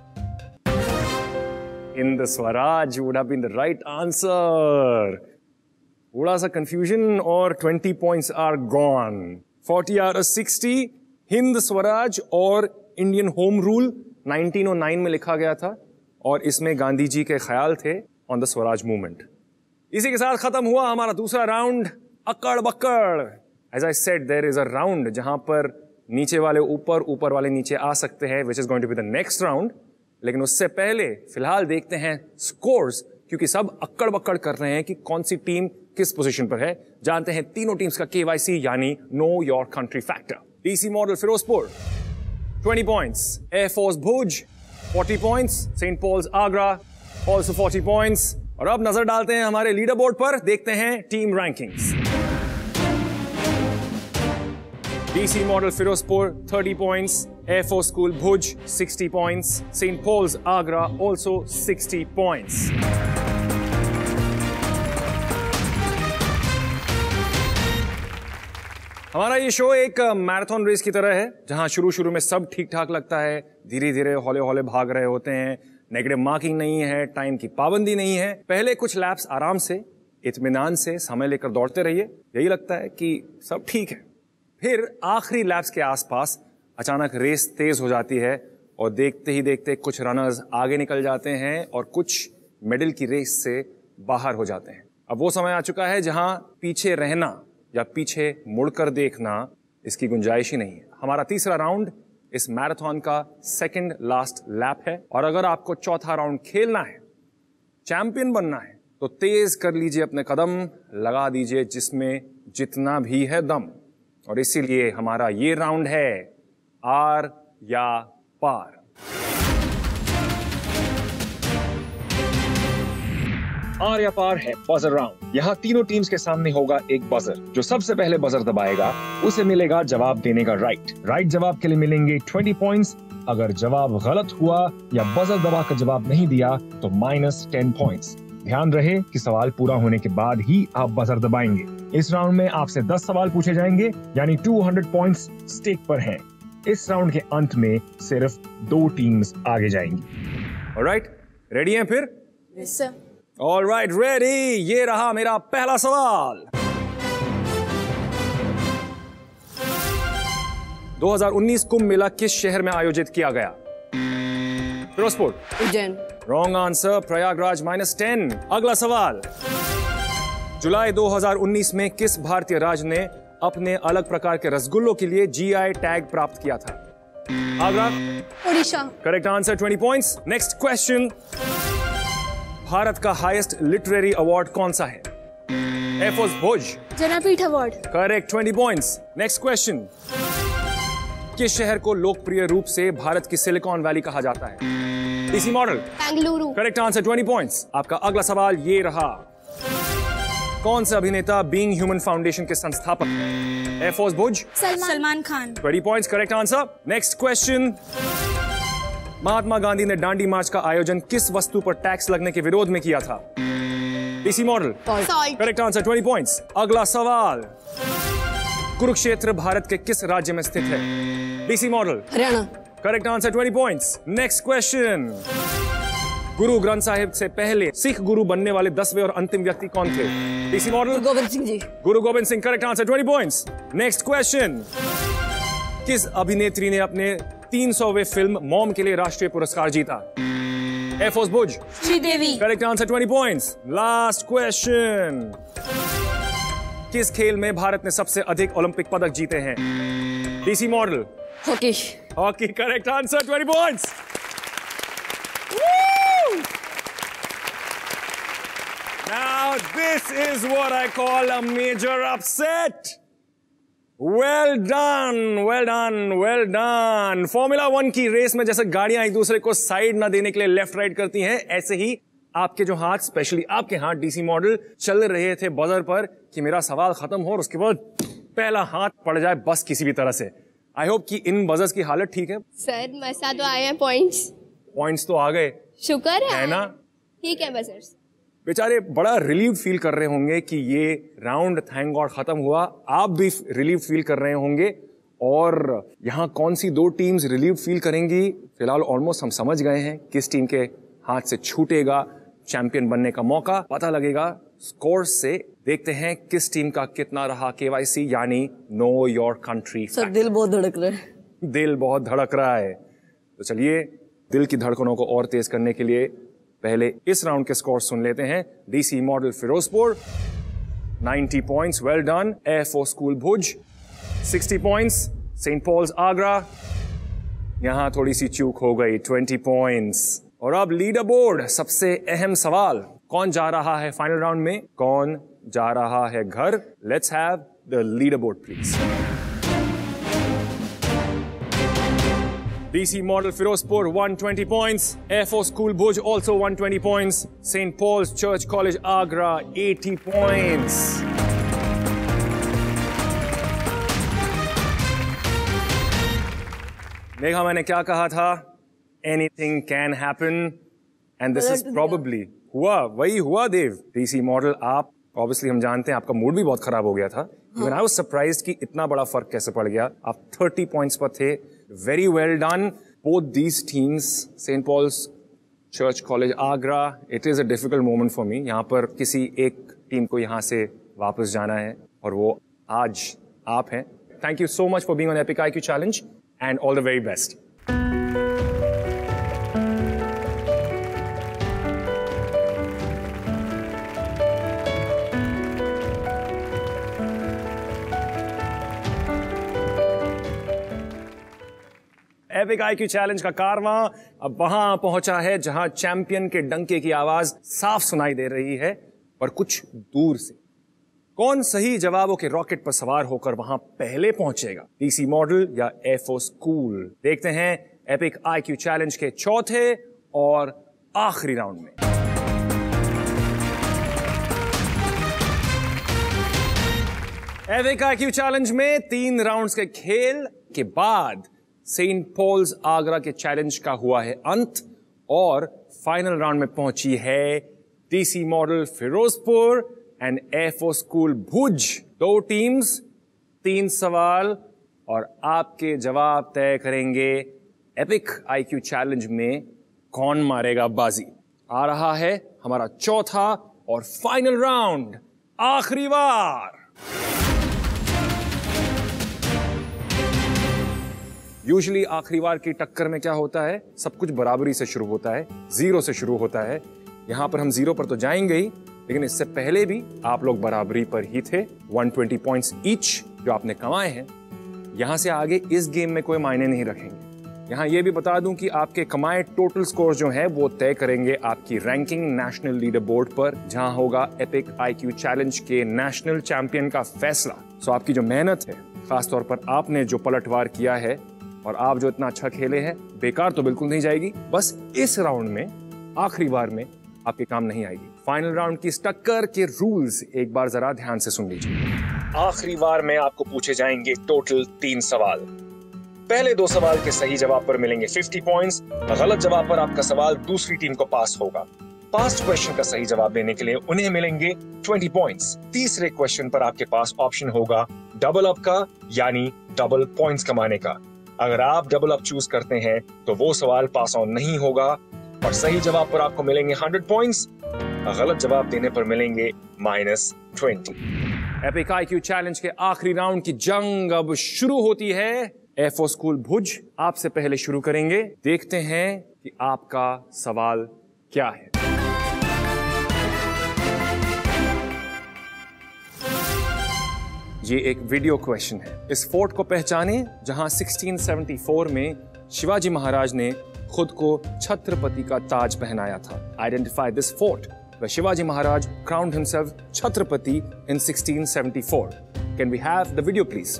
Hind Swaraj would have been the right answer. थोड़ा सा कंफ्यूजन और 20 points are gone. 40 out of 60. Hind Swaraj और इंडियन होम रूल 1909 में लिखा गया था और इसमें गांधी जी के ख्याल थे ऑन द स्वराज मूवमेंट. इसी के साथ खत्म हुआ हमारा दूसरा round, Akkad Bakkad. As I said, there is a round जहां पर नीचे वाले ऊपर, ऊपर वाले नीचे आ सकते हैं, which is going to be the next round. लेकिन उससे पहले फिलहाल देखते हैं स्कोर्स, क्योंकि सब अक्कड़ बक्कड़ कर रहे हैं कि कौन सी टीम किस पोजीशन पर है. जानते हैं तीनों टीम्स का KYC यानी know your country factor. DC model Firozpur 20 points, Air Force Bhuj 40 points, St. Paul's Agra also 40 points. और अब नजर डालते हैं हमारे लीडर बोर्ड पर, देखते हैं team rankings. DC model Firozpur 30 points, Air Force School Bhuj 60 points, St. Paul's Agra also 60 points. हमारा ये शो एक मैराथन रेस की तरह है, जहां शुरू में सब ठीक ठाक लगता है, धीरे धीरे हौले हौले भाग रहे होते हैं, नेगेटिव मार्किंग नहीं है, टाइम की पाबंदी नहीं है. पहले कुछ लैप्स आराम से, इत्मीनान से समय लेकर दौड़ते रहिए, यही लगता है कि सब ठीक है. फिर आखिरी लैप्स के आसपास अचानक रेस तेज हो जाती है और देखते ही देखते कुछ रनर्स आगे निकल जाते हैं और कुछ मेडल की रेस से बाहर हो जाते हैं. अब वो समय आ चुका है जहां पीछे रहना या पीछे मुड़कर देखना इसकी गुंजाइश ही नहीं है. हमारा तीसरा राउंड इस मैराथन का सेकंड लास्ट लैप है और अगर आपको चौथा राउंड खेलना है, चैंपियन बनना है, तो तेज कर लीजिए अपने कदम, लगा दीजिए जिसमें जितना भी है दम. और इसीलिए हमारा ये राउंड है आर या पार. आर्या पार है बजर राउंड। यहाँ तीनों टीम्स के सामने होगा एक बजर। जो सबसे पहले बजर दबाएगा उसे मिलेगा जवाब देने का राइट जवाब के लिए मिलेंगे 20 पॉइंट्स। अगर जवाब गलत हुआ या बजर दबा कर जवाब नहीं दिया तो -10 पॉइंट्स। ध्यान रहे कि सवाल पूरा होने के बाद ही आप बजर दबाएंगे। इस राउंड में आपसे 10 सवाल पूछे जाएंगे, यानी 200 पॉइंट्स स्टेक पर हैं। इस राउंड के अंत में सिर्फ 2 टीम्स आगे जाएंगी। ऑलराइट, रेडी हैं फिर? Yes, sir. Alright, ready. ये रहा मेरा पहला सवाल। 2019 कुंभ मेला किस शहर में आयोजित किया गया? फिरोजपुर। उज्जैन। Wrong answer, Prayagraj -10। अगला सवाल, जुलाई 2019 में किस भारतीय राज्य ने अपने अलग प्रकार के रसगुल्लों के लिए GI टैग प्राप्त किया था? Agra. Orissa. Correct answer, 20 points. Next question, Bharat का हाईएस्ट लिटरेरी अवार्ड कौन सा है? AFOS Bhuj. Jnanpith award. Correct, 20 points. Next question, किस शहर को लोकप्रिय रूप से भारत की सिलिकॉन वैली कहा जाता है? DC model. Bengaluru. Correct answer, 20 points. आपका अगला सवाल ये रहा, कौन सा अभिनेता बीइंग ह्यूमन फाउंडेशन के संस्थापक हैं? AFOS Bhuj. Salman Khan. 20 points, correct answer. Next question, Mahatma Gandhi ने दांडी मार्च का आयोजन किस वस्तु पर टैक्स लगने के विरोध में किया था? DC model. Salt. Correct answer, 20 points. अगला सवाल, कुरुक्षेत्र भारत के किस राज्य में स्थित है? DC model. Haryana. Correct answer, 20 points. Next question, Guru Granth Sahib से पहले सिख गुरु बनने वाले 10वें और अंतिम व्यक्ति कौन थे? DC model. Govind Singh ji. Guru Govind Singh. Correct answer, 20 points. Next question, किस अभिनेत्री ने अपने 300वें फिल्म मॉम के लिए राष्ट्रीय पुरस्कार जीता? AFOS Bhuj. Sridevi. Correct answer, 20 points. Last question, किस खेल में भारत ने सबसे अधिक ओलंपिक पदक जीते हैं? DC model. Hockey. Hockey. Correct answer, 20 points. Now this is what I call a major upset. Well done, well done, well done. Formula 1 की रेस में जैसे गाड़ियां एक दूसरे को साइड ना देने के लिए लेफ्ट राइट करती हैं, ऐसे ही आपके जो हाथ, स्पेशली आपके हाथ डीसी मॉडल, चल रहे थे बजर पर कि मेरा सवाल खत्म हो और उसके बाद पहला हाथ पड़ जाए बस किसी भी तरह से। आई होप कि इन बजर्स की हालत ठीक है। सर मसा तो आए हैं पॉइंट्स। पॉइंट्स तो आ गए, शुक्र है ना? ठीक है बजर्स। बेचारे बड़ा रिलीव फील कर रहे होंगे कि ये राउंड थैंक गॉड खत्म हुआ। आप भी रिलीव फील कर रहे होंगे। और यहाँ कौन सी 2 टीम्स रिलीव फील करेंगी, फिलहाल ऑलमोस्ट हम समझ गए हैं किस टीम के हाथ से छूटेगा चैंपियन बनने का मौका। पता लगेगा स्कोर से। देखते हैं किस टीम का कितना रहा KYC, यानी नो योर कंट्री। सर दिल बहुत धड़क रहा है। दिल बहुत धड़क रहा है, तो चलिए दिल की धड़कनों को और तेज करने के लिए पहले इस राउंड के स्कोर सुन लेते हैं। DC model Firozpur 90 points, well done. FO school Bhuj 60 points. Saint Paul's Agra, यहां थोड़ी सी चूक हो गई, 20 पॉइंट्स। और अब लीडर बोर्ड, सबसे अहम सवाल, कौन जा रहा है फाइनल राउंड में, कौन जा रहा है घर? Let's have the leader board please. DC Model Firozpur 120 points, FO School Bhuj also 120 points, St. Paul's Church College Agra 80 points. देखा मैंने क्या कहा था? Anything can happen and this is probably वही हुआ देव। DC Model आप obviously हम जानते हैं आपका मूड भी बहुत खराब हो गया था। Even I was surprised कि इतना बड़ा फर्क कैसे पड़ गया। आप 30 पॉइंट्स पर थे। Very well done. Both these teams, St. Paul's Church College Agra, it is a difficult moment for me. यहाँ पर किसी एक टीम को यहाँ से वापस जाना है और वो आज आप हैं। Thank you so much for being on Epic IQ Challenge and all the very best. Epic IQ challenge का कारवां अब वहां पहुंचा है जहां चैंपियन के डंके की आवाज साफ सुनाई दे रही है, पर कुछ दूर से। कौन सही जवाबों के रॉकेट पर सवार होकर वहां पहले पहुंचेगा, DC मॉडल या FO स्कूल? देखते हैं एपिक IQ चैलेंज के चौथे और आखिरी राउंड में। एपिक आईक्यू चैलेंज में 3 राउंड्स के खेल के बाद सेंट पॉल्स आगरा के चैलेंज का हुआ है अंत और फाइनल राउंड में पहुंची है DC model Firozpur and Air Force school Bhuj. 2 teams 3 सवाल और आपके जवाब तय करेंगे एपिक आईक्यू चैलेंज में कौन मारेगा बाजी। आ रहा है हमारा चौथा और फाइनल राउंड, आखिरी बार। यूजुअली आखिरी बार की टक्कर में क्या होता है, सब कुछ बराबरी से शुरू होता है, 0 से शुरू होता है। यहां पर हम 0 पर तो जाएंगे ही, लेकिन इससे पहले भी आप लोग बराबरी पर ही थे। 120 पॉइंट्स ईच जो आपने कमाए हैं, यहां से आगे इस गेम में कोई मायने नहीं रखेंगे। यहां यह भी बता दूं कि आपके कमाए टोटल स्कोर जो है वो तय करेंगे आपकी रैंकिंग नेशनल लीडर बोर्ड पर, जहां होगा एपिक आईक्यू चैलेंज के नेशनल चैंपियन का फैसला। सो आपकी जो मेहनत है, खासतौर पर आपने जो पलटवार किया है और आप जो इतना अच्छा खेले हैं, बेकार तो बिल्कुल नहीं जाएगी। बस इस राउंड में, आखिरी बार में आपके काम नहीं आएगी। फाइनल राउंड की इस टक्कर के रूल्स एक बार जरा ध्यान से सुन लीजिए। आखिरी बार में आपको पूछे जाएंगे टोटल 3 सवाल। पहले 2 सवाल के सही जवाब पर मिलेंगे 50 पॉइंट्स, गलत जवाब पर आपका सवाल दूसरी टीम को पास होगा। पास्ट क्वेश्चन का सही जवाब देने के लिए उन्हें मिलेंगे 20 पॉइंट्स। तीसरे क्वेश्चन पर आपके पास ऑप्शन होगा डबल अप का, यानी डबल पॉइंट्स कमाने का। अगर आप डबल अप चूज करते हैं तो वो सवाल पास ऑन नहीं होगा और सही जवाब पर आपको मिलेंगे 100 पॉइंट्स, गलत जवाब देने पर मिलेंगे -20। एपिक आईक्यू चैलेंज के आखिरी राउंड की जंग अब शुरू होती है। एयरफोर्स स्कूल भुज आपसे पहले शुरू करेंगे। देखते हैं कि आपका सवाल क्या है। ये एक वीडियो क्वेश्चन है। इस फोर्ट को पहचाने जहां 1674 में शिवाजी महाराज ने खुद को छत्रपति का ताज पहनाया था। Identify this fort where Shivaji Maharaj crowned himself Chhatrapati in 1674. Can we have the video, please?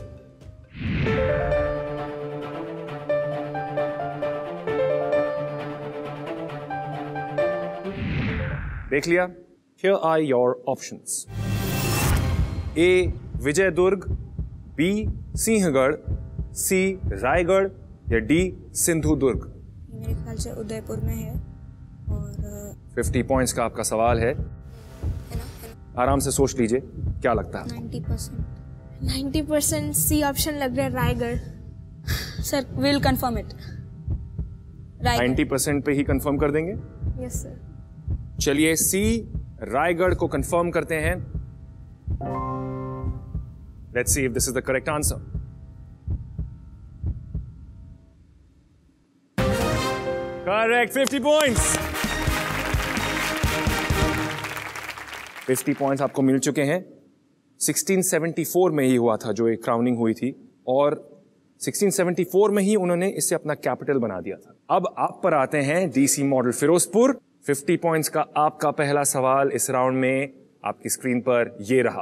देख लिया? Here are your options. A. Vijaydurg, B. Sinhagad, C. Raigarh या D. सिंधुदुर्ग। मेरे ख्याल से उदयपुर में है और 50 पॉइंट्स का आपका सवाल है। आराम से सोच लीजिए, क्या लगता है? 90% सी ऑप्शन लग रहा है, Raigad. Sir will confirm it. 90% पे ही कंफर्म कर देंगे? Yes sir. चलिए सी रायगढ़ को कंफर्म करते हैं। Let's see if this is the correct answer. Correct, 50 points. 50 points आपको मिल चुके हैं। 1674 में ही हुआ था जो एक क्राउनिंग हुई थी और 1674 में ही उन्होंने इसे अपना कैपिटल बना दिया था। अब आप पर आते हैं डीसी मॉडल फिरोजपुर। 50 पॉइंट्स का आपका पहला सवाल इस राउंड में आपकी स्क्रीन पर ये रहा।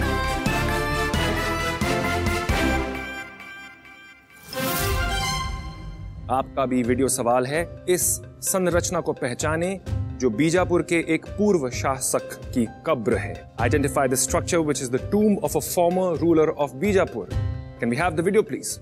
आपका भी वीडियो सवाल है। इस संरचना को पहचाने जो बीजापुर के एक पूर्व शासक की कब्र है। Identify the structure which is the tomb of a former ruler of Bijapur. Can we have the video please?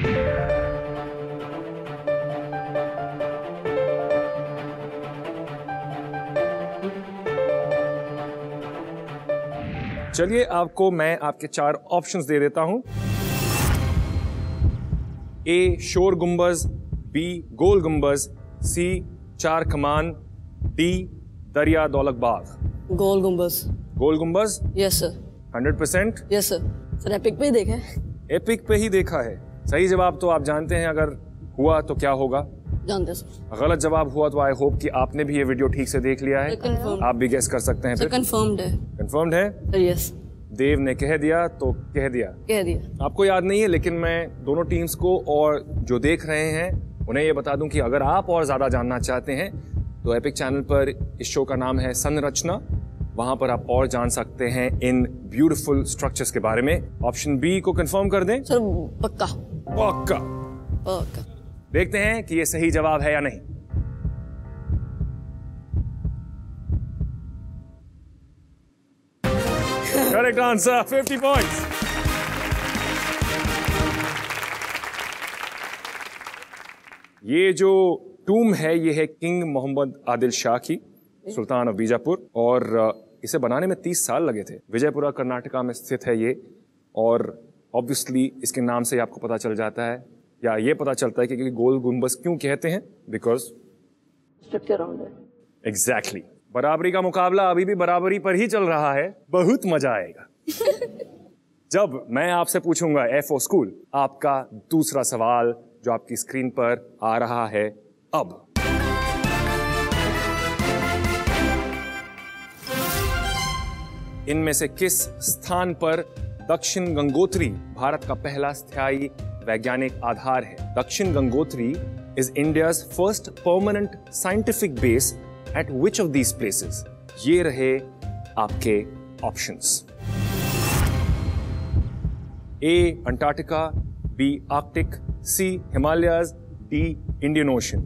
चलिए आपको मैं आपके 4 ऑप्शंस दे देता हूं। ए शोर गुंबज, बी गोल गुंबज, सी 4 कमान, डी दरिया दौलत बाग। गोल Gumbaz. Gol Gumbaz? Yes sir. 100%? Yes sir. Sir Epic पे ही देखा है। एपिक पे ही देखा है। सही जवाब तो आप जानते हैं, अगर हुआ तो क्या होगा? जानते सर। गलत जवाब हुआ तो आई होप कि आपने भी ये वीडियो ठीक से देख लिया है। आप भी गेस कर सकते हैं। सर कंफर्म्ड है। कंफर्म्ड है? Sir yes. देव ने कह दिया तो कह दिया। कह दिया। आपको याद नहीं है, लेकिन मैं दोनों टीम्स को और जो देख रहे हैं उन्हें ये बता दूं कि अगर आप और ज्यादा जानना चाहते हैं तो एपिक चैनल पर इस शो का नाम है संरचना। वहां पर आप और जान सकते हैं इन ब्यूटीफुल स्ट्रक्चर्स के बारे में। ऑप्शन बी को कंफर्म कर दें? सर पक्का। पक्का। पक्का। देखते हैं कि ये सही जवाब है या नहीं। Correct answer, 50 points. ये जो टूम है ये है किंग मोहम्मद आदिल शाह की, सुल्तान ऑफ बीजापुर, और इसे बनाने में 30 साल लगे थे। विजयपुरा कर्नाटका में स्थित है ये, और ऑब्वियसली इसके नाम से आपको पता चल जाता है, या ये पता चलता है कि गोल गुंबज क्यों कहते हैं, बिकॉज स्ट्रक्चर राउंड है। एग्जैक्टली। बराबरी का मुकाबला अभी भी बराबरी पर ही चल रहा है, बहुत मजा आएगा। जब मैं आपसे पूछूंगा ए फॉर स्कूल, आपका दूसरा सवाल जो आपकी स्क्रीन पर आ रहा है अब। इनमें से किस स्थान पर दक्षिण गंगोत्री भारत का पहला स्थायी वैज्ञानिक आधार है? Dakshin Gangotri is India's first permanent scientific base at which of these places? ये रहे आपके options. A Antarctica, B Arctic, C Himalayas, D Indian Ocean.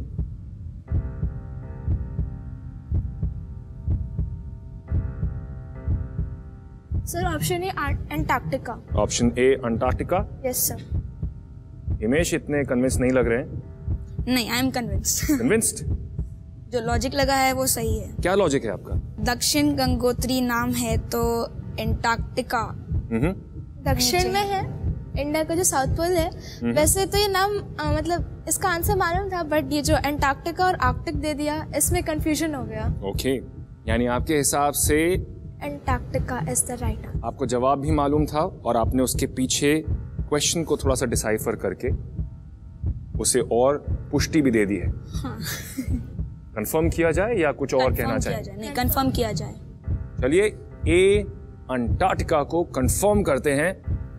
Sir option A Antarctica. Option A Antarctica. Yes sir. Himesh इतने कन्विंस नहीं लग रहे हैं। नहीं, आई एम कन्विंस्ड। कन्विंस्ड? जो लॉजिक लगा है वो सही है। क्या लॉजिक है आपका? दक्षिण गंगोत्री नाम है तो अंटार्कटिका दक्षिण में है, इंडिया का जो साउथ पोल है। वैसे तो ये नाम मतलब इसका आंसर मालूम था, बट ये जो अंटार्कटिका और आर्कटिक दे दिया, इसमें कंफ्यूजन हो गया। ओके, यानी आपके हिसाब से Antarctica is the right answer. आपको जवाब भी मालूम था और आपने उसके पीछे क्वेश्चन को थोड़ा सा डिसाइफर करके उसे और पुष्टि भी दे दी है। हाँ। कंफर्म किया जाए या कुछ और कहना चाहिए? नहीं, कंफर्म किया जाए। चलिए ए अंटार्कटिका को कंफर्म करते हैं,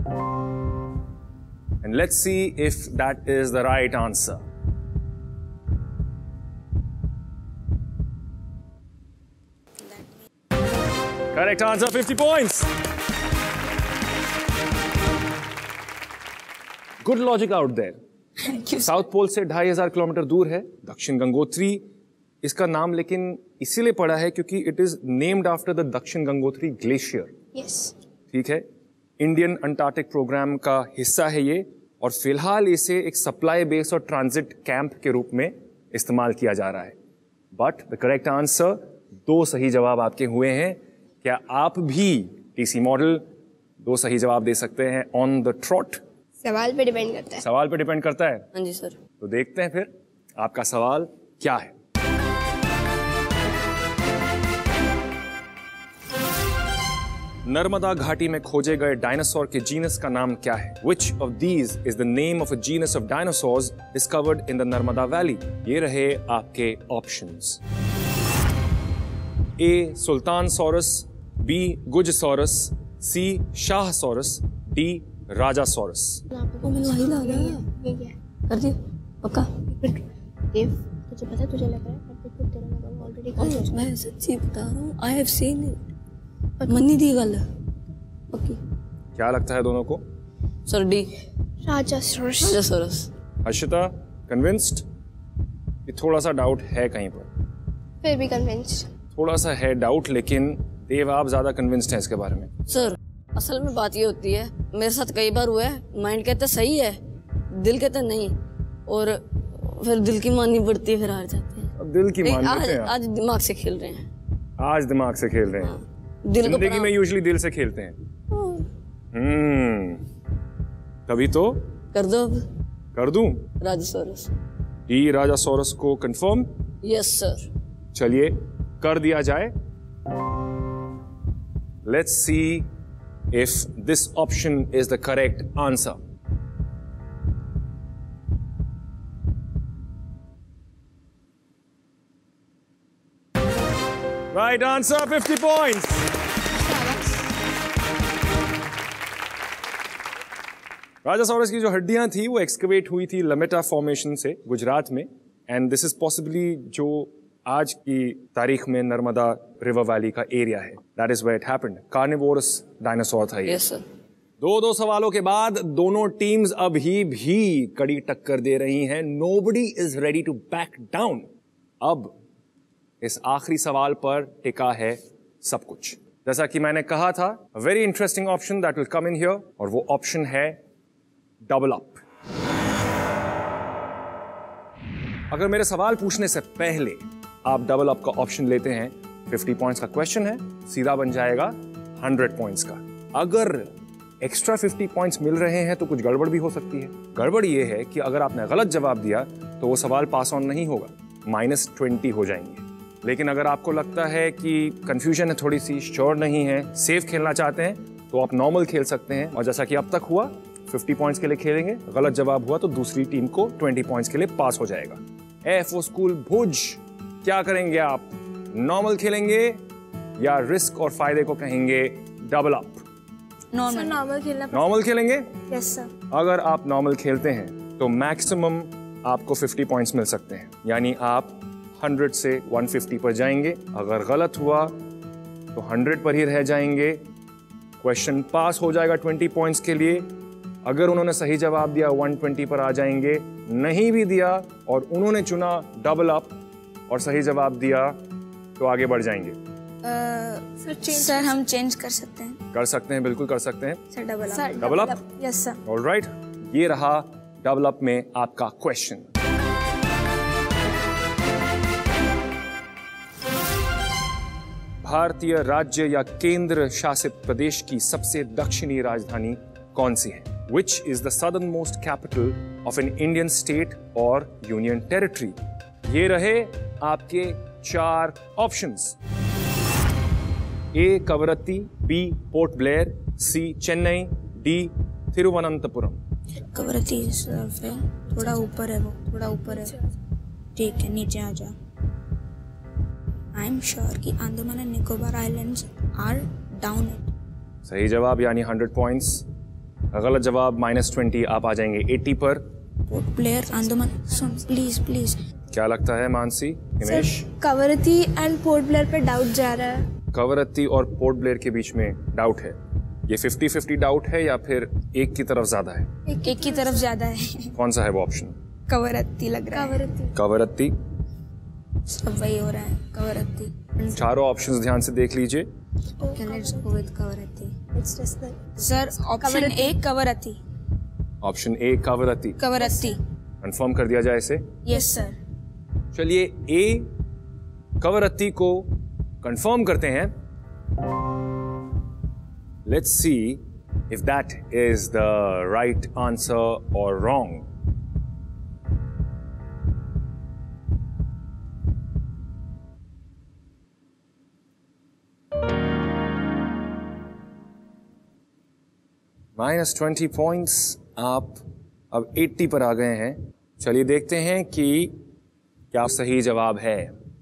and let's see if that is the right answer. Correct answer, 50 points. Good logic out there. South pole से 2500 किलोमीटर दूर है दक्षिण गंगोत्री। इसका नाम लेकिन इसीलिए पड़ा है क्योंकि it is named after the Dakshin Gangotri glacier. Yes. ठीक है, इंडियन अंटार्कटिक प्रोग्राम का हिस्सा है ये, और फिलहाल इसे एक सप्लाई बेस और ट्रांजिट कैंप के रूप में इस्तेमाल किया जा रहा है। बट द करेक्ट आंसर, 2 सही जवाब आपके हुए हैं। क्या आप भी टीसी मॉडल 2 सही जवाब दे सकते हैं ऑन द ट्रॉट? सवाल पे डिपेंड करता है। सवाल पे डिपेंड करता है। हाँ जी सर। तो देखते हैं फिर आपका सवाल क्या है। नर्मदा घाटी में खोजे गए डायनासोर के जीनस का नाम क्या है? Which of these is the name of a genus of dinosaurs discovered in the Narmada Valley? ये रहे आपके options. A. Sultanasaurus, B. Gujsaurus, C. Shahsaurus, D. Rajasaurus. वो मैंने वही ला दिया। ये क्या है? कर दिया पक्का। देव, तुझे पता, तुझे लग रहा है, पर देखो तेरा लगा ऑलरेडी। मैं सच्ची बता रहा हूँ, आई हैव सीन इट। मन्नी दी गल पक्की। क्या लगता है दोनों को? Sir D, Rajasaurus. Rajasaurus. Harshita convinced? कि थोड़ा सा डाउट है कहीं पर? फिर भी कन्विंस्ड। थोड़ा सा है डाउट, लेकिन देव आप ज्यादा कन्विंस्ड हैं इसके बारे में? सर असल में बात ये होती है, मेरे साथ कई बार हुआ है, माइंड कहता सही है, दिल कहता नहीं, और फिर दिल की माननी पड़ती है, फिर हार जाते हैं। अब दिल की मान लेते हैं। आज दिमाग से खेल रहे हैं। आज दिमाग से खेल रहे हैं। जिंदगी में यूजुअली दिल से खेलते हैं। तभी तो कर दो अब। कर दूं? राजासोरस। डी राजासोरस को कंफर्म? Yes sir. चलिए कर दिया जाए। Let's see if this option is the correct answer. Right answer, 50 points. Rajasaurus की जो हड्डियां थी वो एक्सकवेट हुई थी लमेटा फॉर्मेशन से गुजरात में, एंड दिस इज पॉसिबली जो आज की तारीख में नर्मदा रिवर वैली का एरिया है। That is where it happened. Carnivorous dinosaur था ये। Yes sir. 2 सवालों के बाद दोनों टीम्स अभी भी कड़ी टक्कर दे रही हैं। Nobody is ready to back down. अब इस आखिरी सवाल पर टिका है सब कुछ। जैसा कि मैंने कहा था, very interesting option that will come in here, और वो ऑप्शन है डबल अप। अगर मेरे सवाल पूछने से पहले आप डबल अप का ऑप्शन लेते हैं, 50 पॉइंट्स का क्वेश्चन है, सीधा बन जाएगा 100 पॉइंट्स का। अगर एक्स्ट्रा 50 पॉइंट्स मिल रहे हैं तो कुछ गड़बड़ भी हो सकती है। गड़बड़ ये है कि अगर आपने गलत जवाब दिया तो वो सवाल पास ऑन नहीं होगा, -20 हो जाएंगे। लेकिन अगर आपको लगता है कि कंफ्यूजन है, थोड़ी सी श्योर नहीं है, सेफ खेलना चाहते हैं, तो आप नॉर्मल खेल सकते हैं। और जैसा कि अब तक हुआ, 50 पॉइंट्स के लिए खेलेंगे, गलत जवाब हुआ तो दूसरी टीम को 20 पॉइंट्स के लिए पास हो जाएगा। एफओ स्कूल भुज, क्या करेंगे आप? नॉर्मल खेलेंगे या रिस्क और फायदे को कहेंगे डबल अप? नॉर्मल खेलना। नॉर्मल खेलेंगे? Yes sir. अगर आप नॉर्मल खेलते हैं तो मैक्सिमम आपको 50 पॉइंट्स मिल सकते हैं, यानी आप 100 से 150 पर जाएंगे। अगर गलत हुआ तो 100 पर ही रह जाएंगे। क्वेश्चन पास हो जाएगा 20 पॉइंट्स के लिए। अगर उन्होंने सही जवाब दिया 120 पर आ जाएंगे, नहीं भी दिया और उन्होंने चुना डबल अप और सही जवाब दिया तो आगे बढ़ जाएंगे। सर हम चेंज कर सकते हैं? कर सकते हैं, बिल्कुल कर सकते हैं। Sir double up. Double up? Yes sir. Alright, ये रहा डबल अप में आपका क्वेश्चन। भारतीय राज्य या केंद्र शासित प्रदेश की सबसे दक्षिणी राजधानी कौन सी है? Which is the southernmost capital of an Indian state or union territory? ये रहे आपके 4 options. A Kavaratti, B Port Blair, C Chennai, D Thiruvananthapuram. Kavaratti sir है, थोड़ा ऊपर है वो, थोड़ा ऊपर है। ठीक है, नीचे आ जा। आई एम श्योर कि Andaman and Nicobar islands are down it. सही जवाब यानी 100 पॉइंट्स। गलत जवाब -20, आप आ जाएंगे 80 पर। पोर्ट ब्लेयर, अंडमान। सुन प्लीज प्लीज। क्या लगता है मानसी, हिमेश? कवरत्ती एंड पोर्ट ब्लेयर पे डाउट जा रहा है। कवरत्ती और पोर्ट ब्लेयर के बीच में डाउट है। ये 50-50 डाउट है या फिर एक की तरफ ज्यादा है? एक की तरफ ज्यादा है। कौन सा है वो ऑप्शन? कवरत्ती लग रहा है। कवरत्ती। सब वही हो रहा है, कवरत्ती। चारों ऑप्शंस ध्यान से देख लीजिए। Okay, let's go with Kavaratti. Sir option A Kavaratti. Option A Kavaratti Kavaratti confirm कर दिया जाए इसे? Yes sir. चलिए ए कवरत्ती को कंफर्म करते हैं। Let's see if that is the right answer और रॉन्ग। -20 पॉइंट्स, आप अब 80 पर आ गए हैं। चलिए देखते हैं कि क्या सही जवाब है।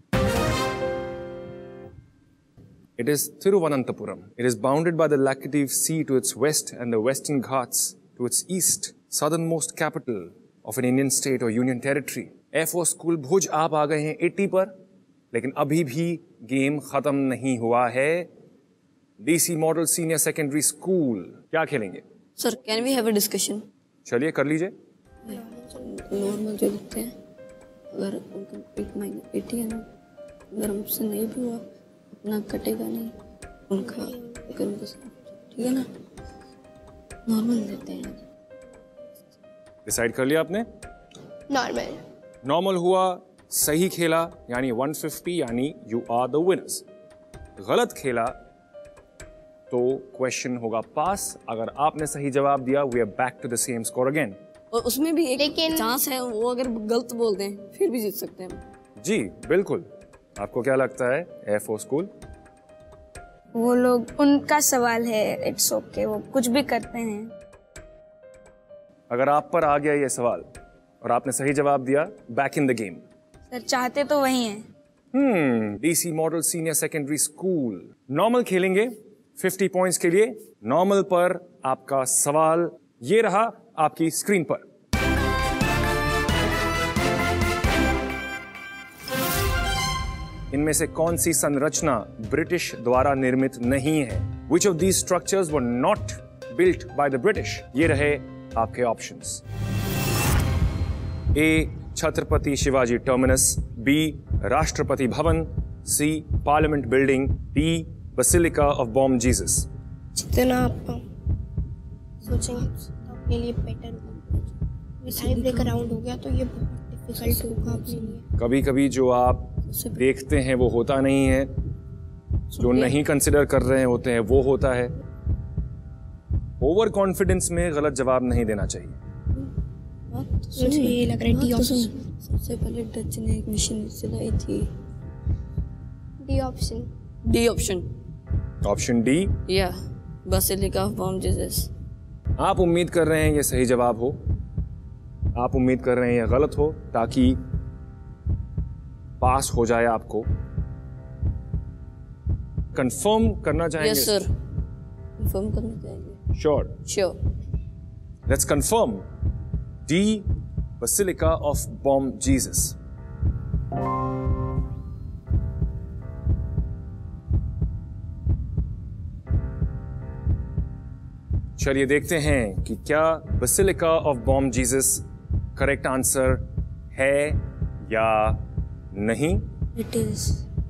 It is Thiruvananthapuram. It is bounded by the Laccadive Sea to its west and the Western Ghats to its east, southernmost capital of an Indian state or union territory. F.O. School भुज, आप आ गए हैं 80 पर, लेकिन अभी भी गेम खत्म नहीं हुआ है। DC model senior secondary school, क्या खेलेंगे? Sir can we have a discussion? चलिए कर लीजिए। नॉर्मल जो लिखते हैं, अगर उनका 80 है ना, अगर हमसे नहीं भी हुआ अपना कटेगा नहीं उनका, अगर उनका ठीक है ना, नॉर्मल देते हैं। डिसाइड कर लिया आपने? नॉर्मल। नॉर्मल हुआ, सही खेला यानी 150, यानी यू आर द विनर्स। गलत खेला तो क्वेश्चन होगा पास। अगर आपने सही जवाब दिया, we are back to the same score again. और उसमें भी एक लेकिन चांस है, वो अगर गलत बोल दें फिर भी जीत सकते हैं। जी बिल्कुल। आपको क्या लगता है F.O. स्कूल? वो लोग, उनका सवाल है, इट्स ओके, वो कुछ भी करते हैं। अगर आप पर आ गया ये सवाल और आपने सही जवाब दिया, back in the game. Sir चाहते तो वही हैं। DC model senior secondary school normal खेलेंगे 50 पॉइंट्स के लिए। नॉर्मल पर आपका सवाल ये रहा आपकी स्क्रीन पर। इनमें से कौन सी संरचना ब्रिटिश द्वारा निर्मित नहीं है? Which of these structures were not built by the British? ये रहे आपके options. A Chhatrapati Shivaji Terminus, B Rashtrapati Bhavan, C Parliament Building, D Basilica of Bom Jesus. जितना आप सोचेंगे अपने लिए बेटर। टाइम ब्रेक अराउंड हो गया तो ये बहुत डिफिकल्ट होगा अपने लिए। कभी कभी जो आप देखते हैं वो होता नहीं है, जो नहीं कंसिडर कर रहे होते हैं वो होता है। ओवर कॉन्फिडेंस में गलत जवाब नहीं देना चाहिए। मुझे ये लग रहा है डी ऑप्शन। सबसे पहले डच ने एक मशीन चलाई थी। D option. D option. Option D, या बेसिलिका ऑफ बॉम जीसस। आप उम्मीद कर रहे हैं ये सही जवाब हो, आप उम्मीद कर रहे हैं ये गलत हो ताकि पास हो जाए आपको। कंफर्म करना चाहेंगे? यस सर, कंफर्म करना चाहेंगे। Sure? Sure. Let's confirm D, Basilica of Bom Jesus. चलिए देखते हैं कि क्या Basilica of Bom Jesus correct answer है या नहीं। It is.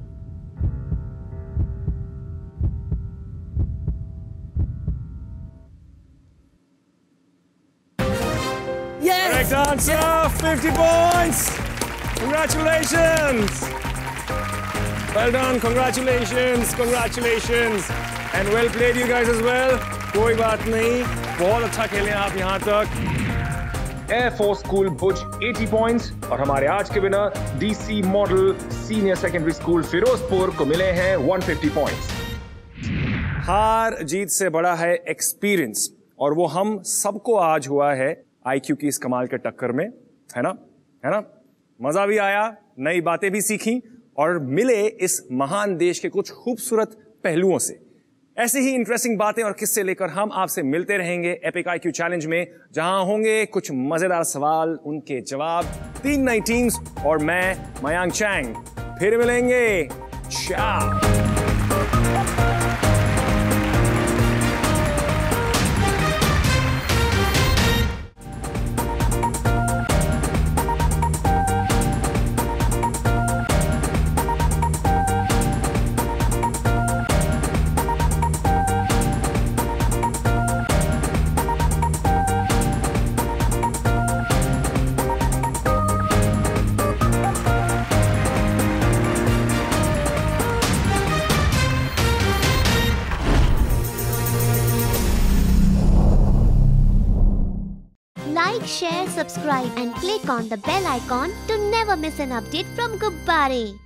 Correct answer, 50 points. Congratulations. Well done, congratulations, congratulations. And well played you guys as well. कोई बात नहीं, बहुत अच्छा खेले आप यहाँ तक। Air Force School Bhuj 80 points और हमारे आज के winner DC model senior secondary school Ferozepur को मिले हैं 150 पॉइंट्स। हार जीत से बड़ा है एक्सपीरियंस, और वो हम सबको आज हुआ है आईक्यू की इस कमाल के टक्कर में, है ना? है ना? मजा भी आया, नई बातें भी सीखी और मिले इस महान देश के कुछ खूबसूरत पहलुओं से। ऐसे ही इंटरेस्टिंग बातें और किस्से लेकर हम आपसे मिलते रहेंगे एपिक आईक्यू चैलेंज में, जहां होंगे कुछ मजेदार सवाल, उनके जवाब, 3 नई टीम्स और मैं मयांक चैंग। फिर मिलेंगे, चाओ। Like, share, subscribe and click on the bell icon to never miss an update from Gubbare.